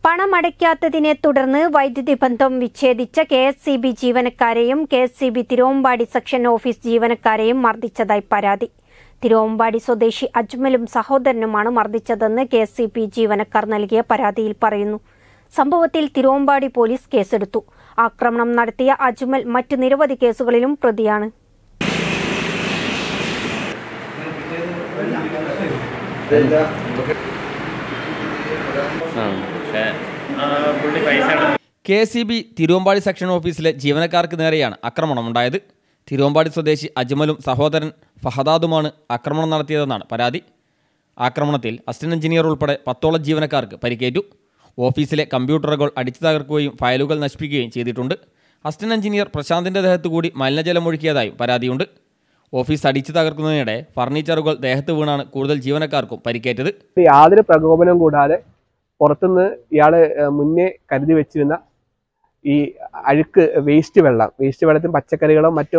പണമടയ്ക്കാത്തതിനെ തുടർന്ന് വൈദ്യുതി ബന്ധം വിച്ഛേദിച്ച കെ.എസ്.ഇ.ബി. ജീവനക്കാരെയും കെ.എസ്.ഇ.ബി. തിരുവമ്പാടി സെക്ഷൻ ഓഫീസ് ജീവനക്കാരെയും മർദ്ദിച്ചതായി പരാതി. തിരുവമ്പാടി സ്വദേശി അജ്മലും സഹോദരനുമാണ് മർദ്ദിച്ചതെന്ന് കെ.എസ്.ഇ.ബി. ജീവനക്കാർ നൽകിയ പരാതിയിൽ പറയുന്നു. സംഭവത്തിൽ തിരുവമ്പാടി പോലീസ് കേസെടുത്തു. ആക്രമണം നടത്തിയ അജ്മൽ മറ്റ് നിരവധി കേസുകളിലും പ്രതിയാണ്. കെ.എസ്.ഇ.ബി. തിരുവമ്പാടി സെക്ഷൻ ഓഫീസിലെ ജീവനക്കാർക്ക് നേരെയാണ് ആക്രമണമുണ്ടായത്. തിരുവമ്പാടി സ്വദേശി അജ്മലും സഹോദരൻ ഫഹദാദുമാണ് ആക്രമണം നടത്തിയതെന്നാണ് പരാതി. ആക്രമണത്തിൽ അസിസ്റ്റന്റ് എഞ്ചിനീയർ ഉൾപ്പെടെ 10ഓളം ജീവനക്കാർക്ക് പരിക്കേറ്റു. ഓഫീസിലെ കമ്പ്യൂട്ടറുകൾ അടിച്ചു തകർക്കുകയും ഫയലുകൾ നശിപ്പിക്കുകയും ചെയ്തിട്ടുണ്ട്. അസിസ്റ്റന്റ് എഞ്ചിനീയർ പ്രശാന്തിൻ്റെ ദേഹത്തു കൂടി മലിനജലം ഒഴുക്കിയതായും പരാതിയുണ്ട്. ഓഫീസ് അടിച്ചു തകർക്കുന്നതിനിടെ ഫർണിച്ചറുകൾ ദേഹത്ത് വീണാണ് കൂടുതൽ ജീവനക്കാർക്കും പരിക്കേറ്റത്. യാതൊരു പ്രകോപനം കൂടാതെ പുറത്തുനിന്ന് ഇയാള് മുന്നേ കരുതി വെച്ചിരുന്ന ഈ അഴുക്ക് വേസ്റ്റ് വെള്ളത്തിൽ പച്ചക്കറികളും മറ്റു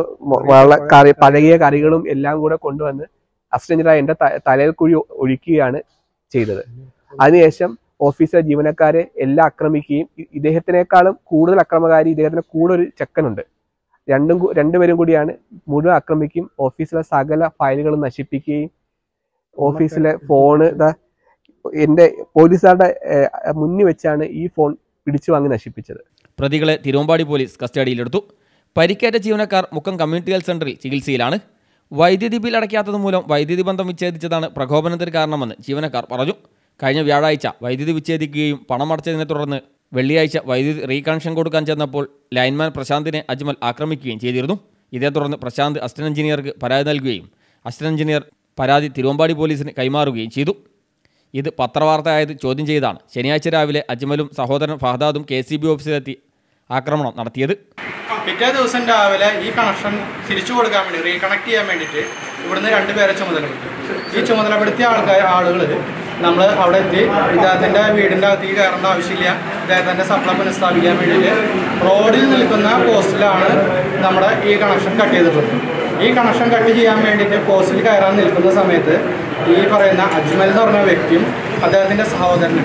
പഴകിയ കറികളും എല്ലാം കൂടെ കൊണ്ടുവന്ന് അസിസ്റ്റന്റായ എൻ്റെ തലയിൽ കുഴി ഒഴിക്കുകയാണ് ചെയ്തത്. അതിനുശേഷം ഓഫീസിലെ ജീവനക്കാരെ എല്ലാം ആക്രമിക്കുകയും ഇദ്ദേഹത്തിനേക്കാളും കൂടുതൽ അക്രമകാരി ഇദ്ദേഹത്തിന് കൂടെ ഒരു ചെക്കനുണ്ട്. രണ്ടുപേരും കൂടിയാണ് മുഴുവൻ ആക്രമിക്കുകയും ഓഫീസിലെ സകല ഫയലുകളും നശിപ്പിക്കുകയും ഓഫീസിലെ ഫോണ് എൻ്റെ പോലീസുകാരുടെ മുന്നിൽ വെച്ചാണ് ഈ ഫോൺ പിടിച്ചു വാങ്ങി നശിപ്പിച്ചത്. പ്രതികളെ തിരുവമ്പാടി പോലീസ് കസ്റ്റഡിയിലെടുത്തു. പരിക്കേറ്റ ജീവനക്കാർ മുക്കം കമ്മ്യൂണിറ്റി ഹെൽത്ത് സെന്ററിൽ ചികിത്സയിലാണ്. വൈദ്യുതി ബിൽ അടയ്ക്കാത്തത് മൂലം വൈദ്യുതി ബന്ധം വിച്ഛേദിച്ചതാണ് പ്രകോപനത്തിന് കാരണമെന്ന് ജീവനക്കാർ പറഞ്ഞു. കഴിഞ്ഞ വ്യാഴാഴ്ച വൈദ്യുതി വിച്ഛേദിക്കുകയും പണമടച്ചതിനെ തുടർന്ന് വെള്ളിയാഴ്ച വൈദ്യുതി റീകണക്ഷൻ കൊടുക്കാൻ ചെന്നപ്പോൾ ലൈൻമാൻ പ്രശാന്തിനെ അജ്മൽ ആക്രമിക്കുകയും ചെയ്തിരുന്നു. ഇതേ തുടർന്ന് പ്രശാന്ത് അസിസ്റ്റന്റ് എഞ്ചിനീയർക്ക് പരാതി നൽകുകയും അസിസ്റ്റന്റ് എഞ്ചിനീയർ പരാതി തിരുവമ്പാടി പോലീസിന് കൈമാറുകയും ചെയ്തു. ഇത് പത്രവാർത്തയായത് ചോദ്യം ചെയ്താണ് ശനിയാഴ്ച രാവിലെ അജ്മലും സഹോദരൻ ഫഹദാദും കെ.എസ്.ഇ.ബി. ഓഫീസിലെത്തി ആക്രമണം നടത്തിയത്. പിറ്റേ ദിവസം രാവിലെ ഈ കണക്ഷൻ തിരിച്ചു കൊടുക്കാൻ വേണ്ടി റീകണക്ട് ചെയ്യാൻ വേണ്ടിയിട്ട് ഇവിടുന്ന് 2 പേരെ ചുമതലപ്പെടുത്തി. ഈ ചുമതലപ്പെടുത്തിയ ആളുകൾ നമ്മൾ അവിടെ എത്തി ഇദ്ദേഹത്തിൻ്റെ വീടിൻ്റെ അകത്തേക്ക് കയറേണ്ട ആവശ്യമില്ല, ഇദ്ദേഹത്തിൻ്റെ സപ്ലൈ പുനഃസ്ഥാപിക്കാൻ വേണ്ടിയിട്ട് റോഡിൽ നിൽക്കുന്ന പോസ്റ്റിലാണ് നമ്മുടെ ഈ കണക്ഷൻ കട്ട് ചെയ്തിട്ടുള്ളത്. ഈ കണക്ഷൻ കട്ട് ചെയ്യാൻ വേണ്ടിയിട്ട് പോസ്റ്റിൽ കയറാൻ നിൽക്കുന്ന സമയത്ത് ഈ പറയുന്ന അജ്മൽ എന്ന് പറഞ്ഞ വ്യക്തിയും അദ്ദേഹത്തിൻ്റെ സഹോദരൻ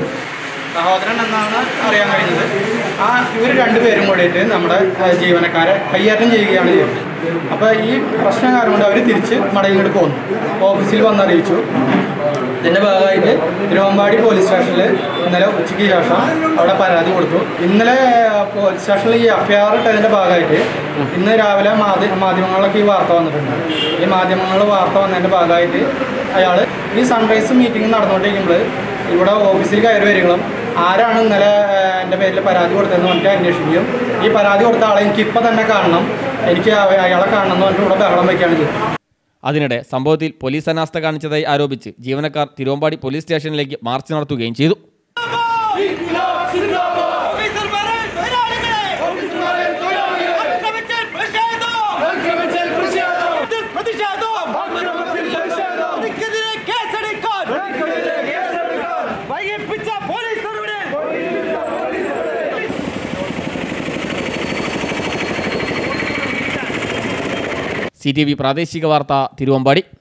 എന്നാണ് അറിയാൻ കഴിഞ്ഞത്. ഇവർ 2 പേരും കൂടിയിട്ട് നമ്മുടെ ജീവനക്കാരെ കയ്യേറ്റം ചെയ്യുകയാണ് ചെയ്തത്. അപ്പോൾ ഈ പ്രശ്നം കാരണം കൊണ്ട് അവർ തിരിച്ച് മടങ്ങിങ്ങോട്ട് പോന്നു. ഓഫീസിൽ വന്നറിയിച്ചു. ഇതിൻ്റെ ഭാഗമായിട്ട് തിരുവമ്പാടി പോലീസ് സ്റ്റേഷനിൽ ഇന്നലെ ഉച്ചയ്ക്ക് ശേഷം അവിടെ പരാതി കൊടുത്തു. ഇന്നലെ പോലീസ് സ്റ്റേഷനിൽ ഈ എഫ്ഐആർ ഇട്ടതിൻ്റെ ഭാഗമായിട്ട് ഇന്ന് രാവിലെ മാധ്യമങ്ങളിലൊക്കെ ഈ വാർത്ത വന്നിട്ടുണ്ട്. ഈ മാധ്യമങ്ങളിൽ വാർത്ത വന്നതിൻ്റെ ഭാഗമായിട്ട് അയാൾ ഈ സൺറൈസ് മീറ്റിംഗ് നടന്നുകൊണ്ടിരിക്കുമ്പോൾ ഇവിടെ ഓഫീസിൽ കയറി വരികയും ആരാണ് ഇന്നലെ എൻ്റെ പേരിൽ പരാതി കൊടുത്തതെന്ന് പറഞ്ഞിട്ട് അന്വേഷിക്കുകയും ഈ പരാതി കൊടുത്ത ആളെ എനിക്കിപ്പോൾ തന്നെ കാണണം, എനിക്ക് അയാളെ കാണണം എന്ന് പറഞ്ഞിട്ട് ഇവിടെ ബഹളം വയ്ക്കുകയാണ് ചെയ്തത്. അതിനിടെ സംഭവത്തിൽ പോലീസ് അനാസ്ഥ കാണിച്ചതായി ആരോപിച്ച് ജീവനക്കാർ തിരുവമ്പാടി പോലീസ് സ്റ്റേഷനിലേക്ക് മാർച്ച് നടത്തുകയും ചെയ്തു. CTV പ്രാദേശിക വാർത്ത തിരുവമ്പാടി.